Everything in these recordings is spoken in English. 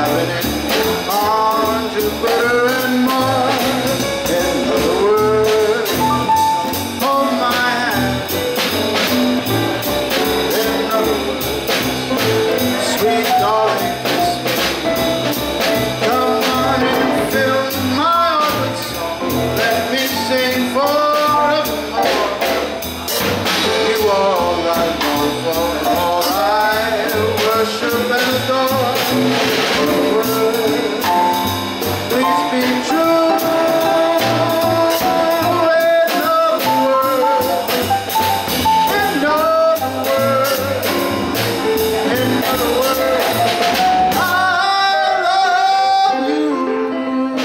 driving it on Jupiter and Mars. In other words, hold my hand. In other words, sweet darling, kiss me. Come on and fill my heart with song. Let me sing forevermore. You are all I long for, all I worship and adore. Please be true. In other words, in other words, in other words, I love you.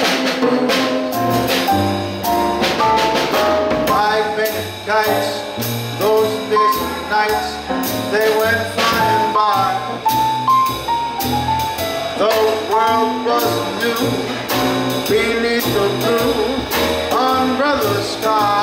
I painted kites, those distant nights, they went flying by. The world was new beneath the blue umbrella sky.